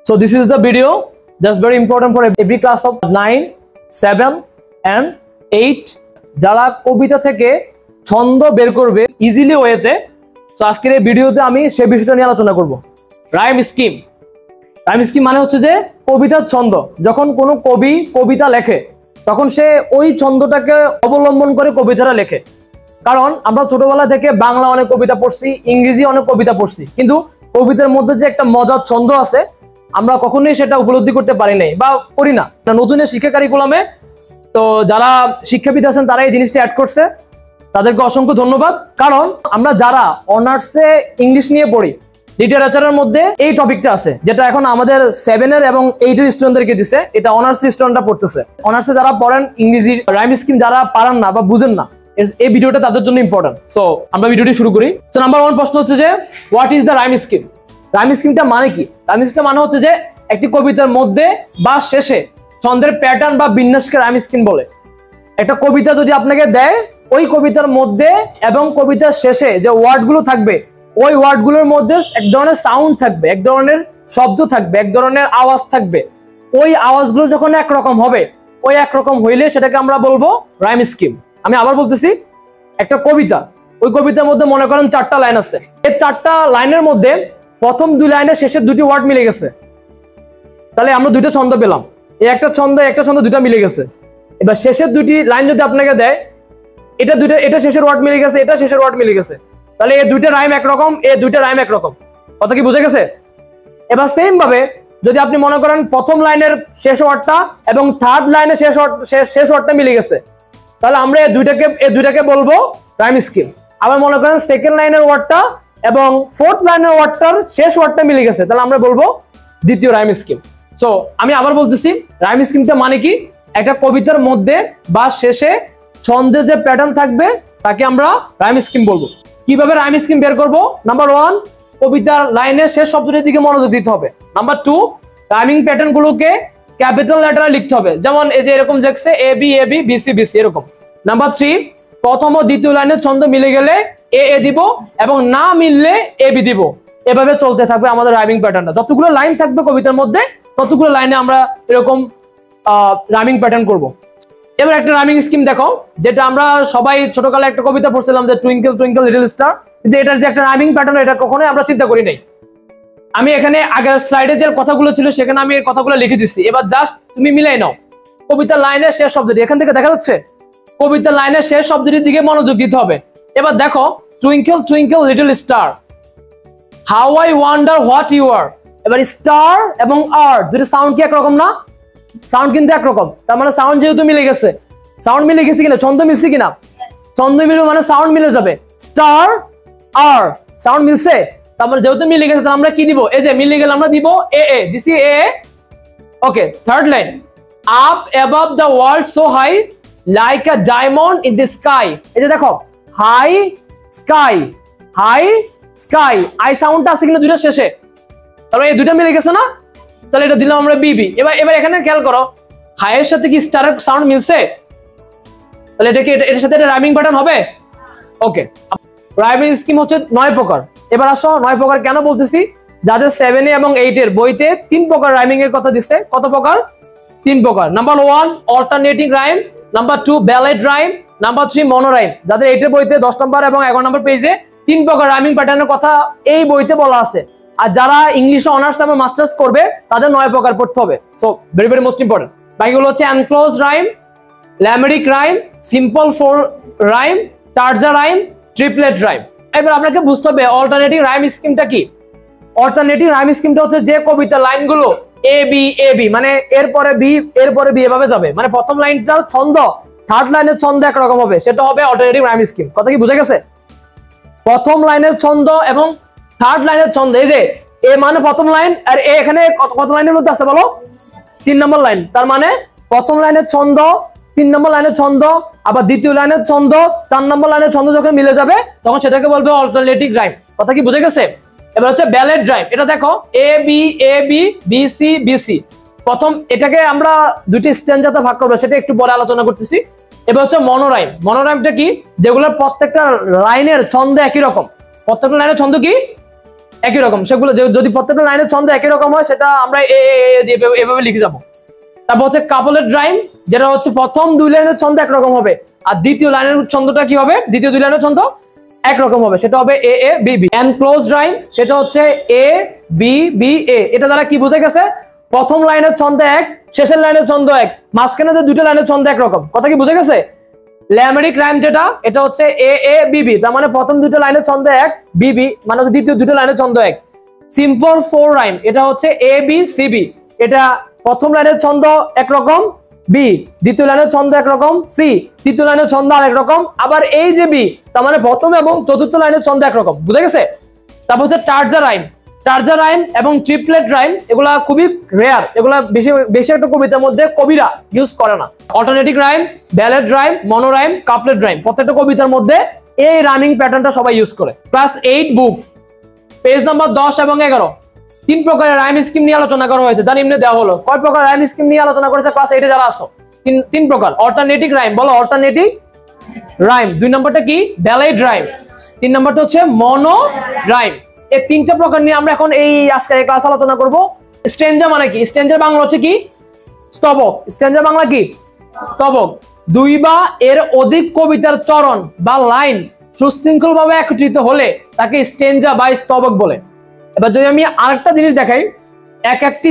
So this is the video that's very important for every class of 9, 7 and 8 যারা কবিতা থেকে ছন্দ বের করবে ইজিলি ওয়েতে। সো আজকের এই ভিডিওতে আমি সেই বিষয়টা নিয়ে আলোচনা করব। Rhyme scheme. রাইম স্কিম মানে হচ্ছে যে কবিতার ছন্দ। যখন কোনো কবি কবিতা লেখে তখন সে ওই ছন্দটাকে অবলম্বন করে কবিতাটা লেখে। কারণ আমরা ছোটবেলা থেকে বাংলা অনেক কবিতা পড়ছি, ইংরেজি অনেক কবিতা পড়ছি, কিন্তু কবিতার মধ্যে যে একটা মজার ছন্দ আছে আমরা কখনোই সেটা উপলব্ধি করতে পারি নাই বা করি না। নতুন শিক্ষা কারিকুলামে তো যারা শিক্ষাবিদ আছেন তারা এই জিনিসটা অ্যাড করছে, তাদেরকে অসংখ্য ধন্যবাদ। কারণ আমরা যারা অনার্সে ইংলিশ নিয়ে পড়ি, লিটারেচারের মধ্যে এই টপিকটা আছে, যেটা এখন আমাদের 7 এর এবং 8 এর স্টুডেন্টদেরকে দিছে। এটা অনার্স স্টুডেন্টরা পড়তেছে। অনার্সে যারা পড়েন ইংরেজি রাইম স্কিম যারা পারেন না বা বুঝেন না, এই ভিডিওটা তাদের জন্য ইম্পর্টেন্ট। সো আমরা ভিডিওটি শুরু করি। তো নাম্বার 1 প্রশ্ন হচ্ছে যে what is the rhyme scheme? Rhyme স্কিমটা মানে কি? রাইম স্কিম মানে হচ্ছে যে একটি কবিতার মধ্যে বা শেষে ছন্দের প্যাটার্ন বা বিন্যাসকে রাইম স্কিম বলে। একটা কবিতা যদি আপনাকে দেয়, ওই কবিতার মধ্যে এবং কবিতার শেষে যে ওয়ার্ডগুলো থাকবে, ওই ওয়ার্ডগুলোর মধ্যে এক ধরনের সাউন্ড থাকবে, এক ধরনের শব্দ থাকবে, এক ধরনের আওয়াজ থাকবে। ওই আওয়াজগুলো যখন একরকম হবে, ওই একরকম হইলে সেটাকে আমরা বলবো রাইম স্কিম। আমি আবার বলতেছি, একটা কবিতা, ওই কবিতার মধ্যে মনে করেন 4টা লাইন আছে। এই 4টা লাইনের মধ্যে প্রথম 2 লাইনের শেষের 2টি ওয়ার্ড মিলে গেছে, তাহলে আমরা 2টা ছন্দ পেলাম। এই একটা ছন্দ 2টা মিলে গেছে। এবার শেষের 2টি লাইন যদি আপনাকে দেয়, এটা শেষের ওয়ার্ড মিলে গেছে, এটা শেষের ওয়ার্ড মিলে গেছে, তাহলে এই 2টা রাইম একরকম, এই 2টা রাইম একরকম। কথা কি বুঝে গেছে? এবার সেম ভাবে যদি আপনি মনে করেন প্রথম লাইনের শেষ ওয়ার্ডটা এবং থার্ড লাইনের শেষ ওয়ার্ডটা মিলে গেছে, তাহলে আমরা এই দুইটাকে বলবো রাইম স্কিম। আবার মনে করেন সেকেন্ড লাইনের ওয়ার্ডটা এবং ফোর্থ লাইনের ওয়ার্ডটার শেষ ওয়ার্ডটা মিলে গেছে, তাহলে আমরা বলবো দ্বিতীয় রাইম স্কিম। সো আমি আবার বলতেছি, রাইম স্কিমটা মানে কি? একটা কবিতার মধ্যে বা শেষে ছন্দের যে প্যাটার্ন থাকবে তাকে আমরা রাইম স্কিম বলবো। কিভাবে রাইম স্কিম বের করবো? নাম্বার 1, কবিতার লাইনের শেষ শব্দটির দিকে মনোযোগ দিতে হবে। নাম্বার 2, রাইমিং প্যাটার্ন গুলোকে ক্যাপিটাল লেটারে লিখতে হবে, যেমন এই যে এরকম দেখছে A B A B, BC BC, এরকম। নাম্বার 3, প্রথম ও দ্বিতীয় লাইনের ছন্দ মিলে গেলে এ এ দিব এবং না মিললে এ বি দিব। এভাবে চলতে থাকবে আমাদের রাইমিং প্যাটার্নটা। যতগুলো লাইন থাকবে কবিতার মধ্যে ততগুলো লাইনে আমরা এরকম রাইমিং প্যাটার্ন করব। এবার একটা রাইমিং স্কিম দেখো, যেটা আমরা সবাই ছোটকালে একটা কবিতা পড়ছিলাম যে টুইঙ্কেল টুইঙ্কেল লিটল স্টার, কিন্তু এটার যে একটা রাইমিং প্যাটার্ন, এটা কখনোই আমরা চিন্তা করি নাই। আমি এখানে আগের স্লাইডে যে কথাগুলো ছিল সেখানে আমি এই কথাগুলো লিখে দিচ্ছি। এবার জাস্ট তুমি মিলাই নাও কবিতার লাইনের শেষ শব্দটি। এখান থেকে দেখা যাচ্ছে কবিতার লাইনের শেষ শব্দটির দিকে মনোযোগ দিতে হবে। এবার দেখো, twinkle twinkle little star, how I wonder what you are. এবার স্টার এবং আর দুটো সাউন্ড কি একরকম না? সাউন্ড কিন্তু একরকম। তার মানে সাউন্ড যেহেতু মিলে গেছে, সাউন্ড মিলে গেছে কিনা, ছন্দ মিলছে কিনা? ছন্দ মিলে মানে সাউন্ড মিলে যাবে। স্টার আর সাউন্ড মিলছে, তার মানে যেহেতু মিলে গেছে তাহলে আমরা কি দিব? এই যে মিলে গেলে আমরা দিব এ এ, দিছি A. Okay, third line, up above the world so high like a diamond in the sky. এই যে দেখো, high sky, high sky, I সাউন্ডটা আছে কিনা দুইটা শেষে, তাহলে এই দুইটা মিলে গেছে না? তাহলে এটা দিলাম আমরা বিবি। এবার এখানে খেয়াল করো, হাইয়ের সাথে কি স্টারের সাউন্ড মিলছে? তাহলে এটা কি এটার সাথে এটা রাইমিং প্যাটার্ন হবে? ওকে, রাইমিং স্কিম হচ্ছে 9 প্রকার। এবার আসো 9 প্রকার কেন বলতেছি? যাদের 7 এ এবং 8 এর বইতে 3 প্রকার রাইমিং এর কথা দিচ্ছে। কত প্রকার? 3 প্রকার। Number 1 alternating rhyme, number 2 ballad rhyme, number 3 monorhyme. যাদের 8 এর বইতে 10 নম্বর এবং 11 নম্বর পেজে 3 প্রকার রাইমিং প্যাটার্নের কথা এই বইতে বলা আছে। আর যারা ইংলিশে অনার্স এবং মাস্টার্স করবে তাদের 9 প্রকার পড়তে হবে। So very very most important. বাকিগুলো হচ্ছে enclose rhyme, limerick rhyme, simple four rhyme, terza rhyme, triplet rhyme. এবার আপনাকে বুঝতে হবে অল্টারনেটিভ রাইম স্কিমটা কি। অল্টারনেটিভ রাইম স্কিমটা হচ্ছে যে কবিতা লাইনগুলো এ বি মানে এরপরে বি এভাবে যাবে, মানে প্রথম লাইনটার ছন্দ থার্ড লাইনের ছন্দ একরকম হবে, সেটা হবে অল্টারনেটিভ রাইম স্কিম। কথা কি বুঝে গেছে? প্রথম লাইনের ছন্দ এবং থার্ড লাইনের ছন্দ, এই যে এ মানে প্রথম লাইন, আর এ এখানে কত লাইনের মধ্যে আছে বলো? 3 নম্বর লাইন। তার মানে প্রথম লাইনের ছন্দ, 3 নম্বর লাইনের ছন্দ, আবার দ্বিতীয় লাইনের ছন্দ, 4 নম্বর লাইনের ছন্দ যখন মিলে যাবে তখন সেটাকে বলবে অল্টারনেটিভ রাইম। কথা কি বুঝে গেছে? এবার হচ্ছে ব্যালেড রাইম। এটা দেখো এ বি বিসি বিসি, প্রথম এটাকে আমরা দুটি স্ট্যান্জাতে ভাগ করবো, সেটা একটু পরে আলোচনা করতেছি। এবার হচ্ছে মনোরাইম। মনোরাইমটা কি? যেগুলোর প্রত্যেকটা লাইনের ছন্দ একই রকম। প্রত্যেকটা লাইনের ছন্দ কি একই রকম, সেগুলো যদি প্রত্যেকটা লাইনের ছন্দ একই রকম হয় সেটা আমরা এভাবে লিখে যাবো। তারপর হচ্ছে কাপলেট রাইম, যেটা হচ্ছে প্রথম 2 লাইনের ছন্দ একরকম হবে, আর দ্বিতীয় লাইনের ছন্দটা কি হবে, দ্বিতীয় 2 লাইনের ছন্দ একরকম হবে, সেটা হবে A A B B. Enclose rhyme, সেটা হচ্ছে এ বি বি এ। এটা দ্বারা কি বোঝা গেছে, প্রথম লাইনের ছন্দ এক, শেষের লাইনের ছন্দ এক, মাঝখানে যে 2টা লাইনের ছন্দ একরকম। কথা কি বোঝা গেছে? ল্যামেরিক রাইম যেটা, এটা হচ্ছে এ এ বি বি, তার মানে প্রথম 2টা লাইনের ছন্দ এক, বি বি মানে হচ্ছে দ্বিতীয় 2টা লাইনের ছন্দ এক। সিম্পল 4 রাইম, এটা হচ্ছে এ বি সি বি, এটা প্রথম লাইনের ছন্দ একরকম, বি দ্বিতীয় লাইনের ছন্দ একরকম, সি তৃতীয় লাইনের ছন্দ আরেক রকম, আবার এই যে বি তার মানে প্রথম এবং চতুর্থ লাইনের ছন্দ একরকম। বুঝা গেছে? তারপর হচ্ছে টার্জা রাইম, টার্জা রাইম এবং ট্রিপলেট রাইম, এগুলা খুবই রেয়ার, এগুলা বেশি একটা কবিতার মধ্যে কবিরা ইউজ করে না। Alternative rhyme, ballad rhyme, mono rhyme, couplet rhyme, প্রত্যেকটা কবিতার মধ্যে এই রাইমিং প্যাটার্নটা সবাই ইউজ করে। ক্লাস 8 বুক পেজ নাম্বার 10 এবং 11 3 প্রকারের রাইম স্কিম নিয়ে আলোচনা করা হয়েছে, তার নিম্নে দেওয়া হলো। কয় প্রকার রাইম স্কিম নিয়ে আলোচনা করেছে ক্লাস 8 এ যারা আসো? 3 প্রকার। অল্টারনেটিভ রাইম, বলো অল্টারনেটিভ রাইম। 2 নম্বরটা কি? ব্যালেড রাইম। 3 নম্বরটা হচ্ছে মনো রাইম। এই 3টা প্রকার নিয়ে আমরা এখন এই আজকের ক্লাস আলোচনা করব। স্ট্যাঞ্জা মানে কি? স্ট্যাঞ্জার বাংলা হচ্ছে কি? স্তবক। স্ট্যাঞ্জার বাংলা কি? স্তবক। 2 বা এর অধিক কবিতার চরণ বা লাইন সুশৃঙ্খলভাবে একত্রিত হলে তাকে স্ট্যাঞ্জা বা স্তবক বলে। এবার যদি আমি আরেকটা জিনিস দেখাই, একটি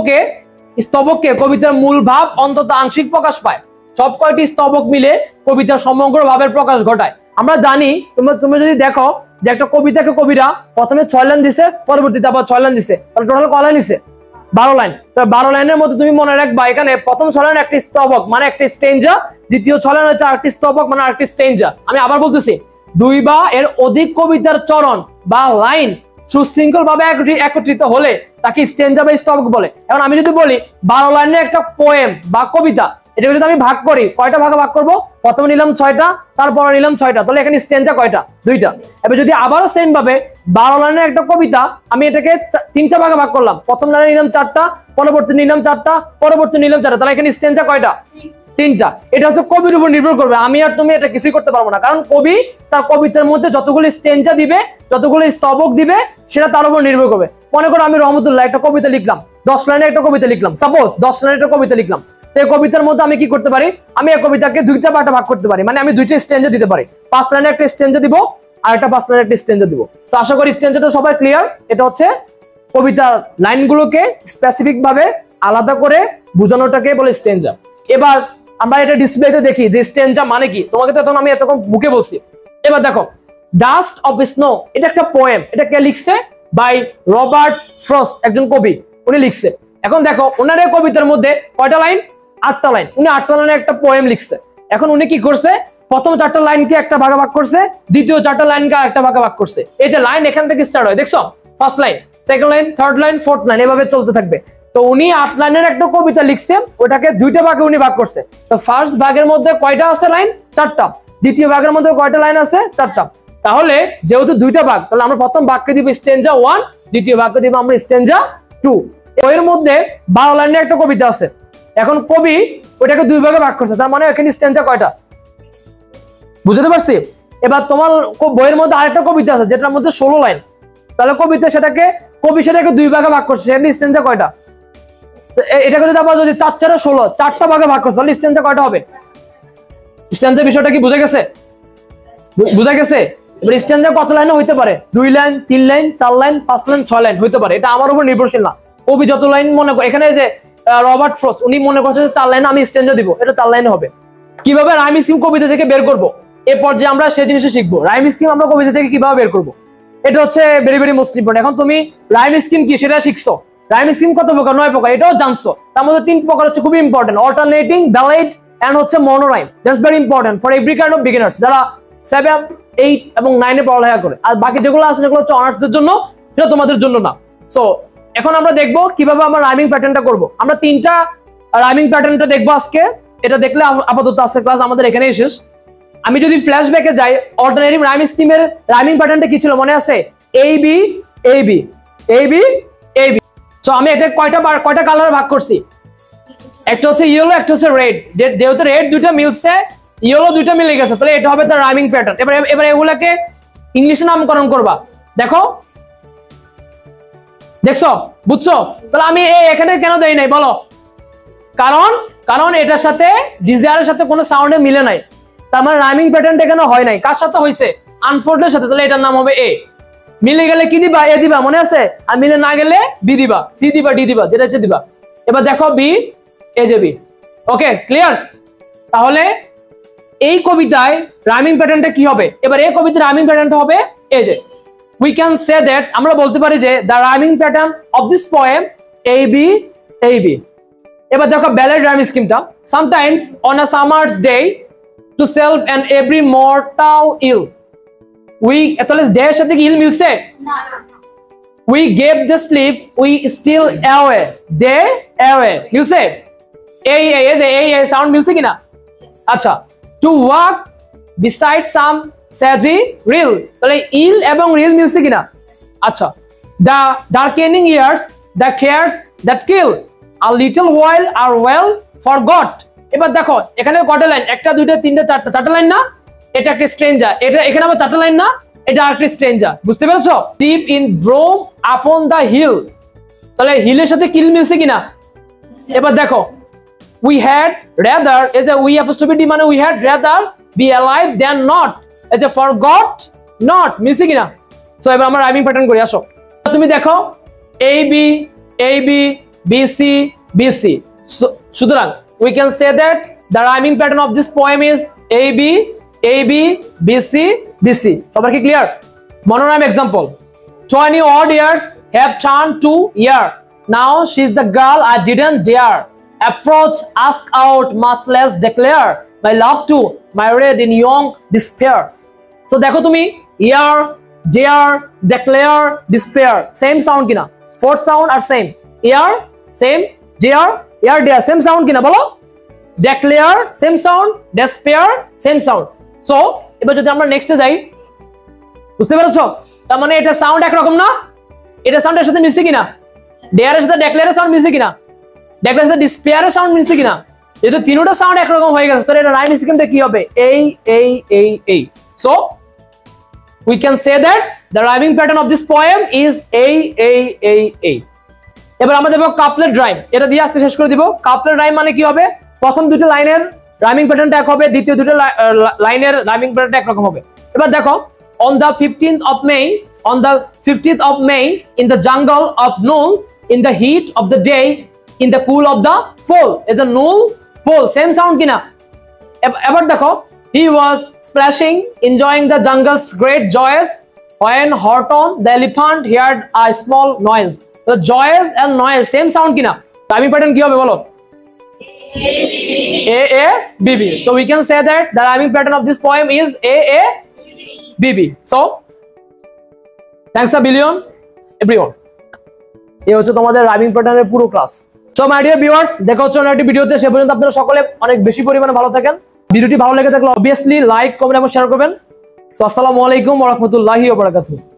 স্তবকে কবিতার মূল ভাব অন্তত আংশিক প্রকাশ পায়। সব কয়টি স্তবক মিলে কবিতার সমগ্র ভাবের প্রকাশ ঘটায়। আমরা জানি, তুমি যদি দেখো যে একটা কবিতাকে কবিরা প্রথমে 6 লাইন দিছে, পরবর্তীতে আবার 6 লাইন দিছে, তাহলে টোটাল কয় লাইন দিছে? 12 লাইন। তো 12 লাইনের মধ্যে তুমি মনে রাখবা এখানে প্রথম 6 লাইন একটি স্তবক মানে একটি স্ট্যাঞ্জা, দ্বিতীয় 6 লাইন হচ্ছে আরেকটি স্তবক মানে আরেকটি স্ট্যাঞ্জা। আমি আবার বলতেছি, 2 বা এর অধিক কবিতার চরণ বা লাইন সুশৃঙ্খলভাবে একত্রিত হলে তাকে স্ট্যাঞ্জা বা স্তবক বলে। এখন আমি যদি বলি 12 লাইনের একটা পোয়েম বা কবিতা, এটা যদি আমি ভাগ করি, কয়টা ভাগে ভাগ করব? প্রথমে নিলাম 6টা, তারপরে নিলাম 6টা, তাহলে এখানে স্ট্যাঞ্জা কয়টা? 2টা। এবার যদি আবারও সেম ভাবে 12 লাইনের একটা কবিতা, আমি এটাকে 3টা ভাগে ভাগ করলাম, প্রথম লাইনে নিলাম 4টা, পরবর্তী নিলাম 4টা, পরবর্তী নিলাম 4টা, তাহলে এখানে স্ট্যাঞ্জা কয়টা? 3টা। এটা হচ্ছে কবির উপর নির্ভর করবে, আমি আর তুমি এটা কিছুই করতে পারবো না, কারণ কবি তার কবিতার মধ্যে যতগুলো স্ট্যাঞ্জা দিবে, যতগুলো স্তবক দিবে, সেটা তার উপর নির্ভর করবে। মনে করো আমি রহমতুল্লাহ একটা কবিতা লিখলাম, 10 লাইনের একটা কবিতা লিখলাম, সাপোজ 10 লাইনের একটা কবিতা লিখলাম। এই কবিতার মধ্যে আমি কি করতে পারি? আমি এই কবিতাকে 2টা পার্টে ভাগ করতে পারি, মানে আমি 2টা স্ট্যাঞ্জা দিতে পারি। 5 লাইনের একটা স্ট্যাঞ্জা দিব, আর একটা 5 লাইনের একটা স্ট্যাঞ্জা দিব। তো আশা করি স্ট্যাঞ্জাটা সবাই ক্লিয়ার। এটা হচ্ছে কবিতার লাইনগুলোকে স্পেসিফিক ভাবে আলাদা করে বোঝানোটাকে বলে স্ট্যাঞ্জা। এবার আমরা এটা ডিসপ্লেতে দেখি যে স্ট্যাঞ্জা মানে কি। তোমাকে তো এখন আমি এতক্ষণ মুখে বলছি। এবার দেখো, ডাস্ট অফ স্নো, এটা একটা পোয়েম। এটা কে লিখছে? বাই রবার্ট ফ্রস্ট, একজন কবি, উনি লিখছে। এখন দেখো ওনার এই কবিতার মধ্যে কয়টা লাইন? 8টা লাইন। উনি 8টা লাইনে একটা পোয়েম লিখছে। এখন উনি কি করছে? প্রথম 4টা লাইনকে একটা ভাগে ভাগ করছে, দ্বিতীয় 4টা লাইনকে আরেকটা ভাগে ভাগ করছে। এই যে লাইন এখান থেকে স্টার্ট হয়, দেখছো? First line, second line, third line, fourth line, এভাবে চলতে থাকবে। তো উনি 8 লাইনের একটা কবিতা লিখছে, ওটাকে 2টা ভাগে উনি ভাগ করছে। তো ফার্স্ট ভাগের মধ্যে কয়টা আছে লাইন? 4টা। দ্বিতীয় ভাগের মধ্যে কয়টা লাইন আছে? 4টা। তাহলে যেহেতু 2টা ভাগ, তাহলে আমরা প্রথম ভাগকে দিব স্ট্যাঞ্জা 1, দ্বিতীয় ভাগকে দিব আমরা স্ট্যাঞ্জা 2। এর মধ্যে 12 লাইনের একটা কবিতা আছে। এখন কবি ওটাকে 2 ভাগে ভাগ করছে, তার মানে এখানে স্ট্যাঞ্জা কয়টা? বুঝতে পারছি? এবার তোমার বইয়ের মধ্যে আরেকটা কবিতা আছে যেটার মধ্যে 16 লাইন, তাহলে কবি সেটাকে 2 ভাগে ভাগ করছে, সেখানে স্ট্যাঞ্জা কয়টা? এটাকে যদি আবার যদি 4 4 16 4টা ভাগে ভাগ করছে, তাহলে স্ট্যাঞ্জা কয়টা হবে? স্ট্যাঞ্জার বিষয়টা কি বুঝা গেছে? বুঝা গেছে? এবার স্ট্যাঞ্জা কত লাইনে হইতে পারে? 2 line, 3 line, 4 line, 5 line, 6 line হইতে পারে। এটা আমার উপর নির্ভরশীল না। কবি যত লাইন মনে করে, এখানে যে রবার্ট ফ্রস্ট উনি মনে করছে যে 4 লাইনে আমি স্ট্যাঞ্জা দিব, এটা 4 লাইনে হবে। কিভাবে রাইম স্কিম কবিতা থেকে বের করব, এই পর্যায়ে আমরা সেই জিনিসটা শিখবো। রাইম স্কিম আমরা কবিতা থেকে কিভাবে বের করব, এটা হচ্ছে ভেরি ভেরি মোস্ট ইম্পর্টেন্ট। এখন তুমি রাইম স্কিম কি সেটা শিখছো, রাইম স্কিম কত প্রকার? 9 প্রকার, এটাও জানছো। তার মধ্যে 3 প্রকার হচ্ছে খুবই ইম্পর্টেন্ট, অল্টারনেটিং, ব্যালেড এন্ড হচ্ছে mono rhyme. That's very important for every kind of beginners, যারা 7, 8 এবং 9 এ পড়ালেখা করে। আর বাকি যেগুলো আছে সেগুলো হচ্ছে অনার্সদের জন্য, সেটা তোমাদের জন্য না। সো এখন আমরা দেখবো কিভাবে আমরা রাইমিং প্যাটার্নটা করব। আমরা 3টা রাইমিং প্যাটার্নটা দেখবো আজকে। এটা দেখলে আপাতত আজকে ক্লাস আমাদের এখানেই শেষ। আমি যদি ফ্ল্যাশব্যাকে যাই, অল্টারনেটিভ রাইম স্কিমের রাইমিং প্যাটার্নটা কি ছিল মনে আছে? A B A B A B A B. So আমি এটা কয়টা কালারে ভাগ করছি? একটা হচ্ছে ইয়েলো, একটা হচ্ছে রেড। যেহেতু রেড 2টা মিলছে, ইয়েলো 2টা মিলে গেছে, তাহলে এটা হবে তার রাইমিং প্যাটার্ন। এবার এগুলাকে ইংলিশে নামকরণ করবা। দেখো দেখছো, বুঝছো? তাহলে আমি এ এখানে কেন দেই নাই বলো? কারণ এটার সাথে ডিজায়ারের সাথে কোনো সাউন্ডে মিলে নাই, তার মানে রাইমিং প্যাটার্নটা এখানে হয় নাই। কার সাথে হয়েছে? আনফোল্ডের সাথে, তাহলে এটার নাম হবে এ। মিলে গেলে কি দিবা? এ দিবা, মনে আছে? আর মিলে না গেলে বি দিবা, সি দিবা, ডি দিবা, যেটা হচ্ছে দিবা। এবার দেখো বি, এ যে বি। ওকে, ক্লিয়ার? তাহলে এই কবিতায় রাইমিং প্যাটার্নটা কি হবে? এবার এই কবিতার রাইমিং প্যাটার্নটা হবে এই যে, we can say that, আমরা বলতে পারি যে the rhyming pattern of this poem A B A B। এবার দেখো ব্যালেড রাইম স্কিমটা, sometimes on a summer's day to self and every mortal ill we, তাহলে ডে এর সাথে কি ইল মিলছে? না। we gave the sleep we still away, day away মিলছে? এই সাউন্ড মিলছে কিনা? আচ্ছা, to walk beside some saggy rill, তাহলে ইল এবং রিল মিলছে কিনা? আচ্ছা, the darkening years, the cares that kill, a little while are well forgot। এবার দেখো এখানে কয়টা লাইন? একটা, দুইটা, তিনটা, চারটা, চারটা লাইন না? এটা একটা স্ট্রেঞ্জার, এটা এখানে আবার চারটা লাইন না? এটা আরেকটা স্ট্রেঞ্জার, বুঝতে পেরেছো? deep in Rome upon the hill, তাহলে হিলের সাথে কিল মিলছে কিনা? এবার দেখো we had rather, is a we apostrophe d মানে we had rather be alive than not, is a forgot not মিলছে কিনা? সো এবার আমরা রাইমিং প্যাটার্ন করি, আসো। তুমি দেখো a b a b b c b c, সুতরাং we can say that the rhyming pattern of this poem is a b a b b c b c। সবার কি clear? mononym example, 20 odd years have turned to year, now she's the girl I didn't dare, approach, ask out, much less declare my love to, my red in young despair। So দেখো তুমি year, dare, declare, despair, same sound কিনা? Fourth sound are same, year same, dare, year, dare same sound কিনা বলো? declare same sound, despair same sound। So এবার যদি আমরা নেক্সটে যাই, বুঝতে পেরেছো? তার মানে এটা সাউন্ড একরকম না? এটা সাউন্ডের সাথে মিলছে কিনা? ডেয়ারের সাথে ডেক্লেয়ারের সাউন্ড মিলছে কিনা? ডেক্লেয়ারের সাথে ডিসপেয়ারের সাউন্ড মিলছে কিনা? যেহেতু তিনটা সাউন্ড একরকম হয়ে গেছে, তাহলে এটা রাইম স্কিমটা কি হবে? এই। So we can say that the rhyming pattern of this poem is a। এবার আমরা দেব কাপলেট রাইম, এটা দিয়ে আজকে শেষ করে দিব। কাপলেট রাইম মানে কি হবে? প্রথম দুটো লাইনের রাইমিং প্যাটার্নটা এক হবে, দ্বিতীয় দুটো লাইনের রাইমিং প্যাটার্নটা একরকম হবে। এবার দেখো on the 15th of May in the jungle of noon, in the heat of the day, in the cool of the fall, is a noon fall same sound কিনা? এবার দেখো he was splashing, enjoying the jungle's great joys, when Horton the elephant heard a small noise, the joys and noise same sound কিনা? Rhyming pattern কি হবে বলো? A B B। So we can say that the rhyming pattern of this poem is A B B। So thanks a billion everyone। এই হচ্ছে তোমাদের rhyming প্যাটার্নের পুরো class. So my dear viewers, দেখা হচ্ছে অন্য একটি ভিডিওতে। সে পর্যন্ত আপনারা সকলে অনেক বেশি পরিমাণে ভালো থাকেন। ভিডিওটি ভালো লেগে থাকলে অবভিয়াসলি লাইক, কমেন্ট এবং শেয়ার করবেন। সো আসসালামু আলাইকুম ওয়া রাহমাতুল্লাহি ওয়া বারাকাতুহু।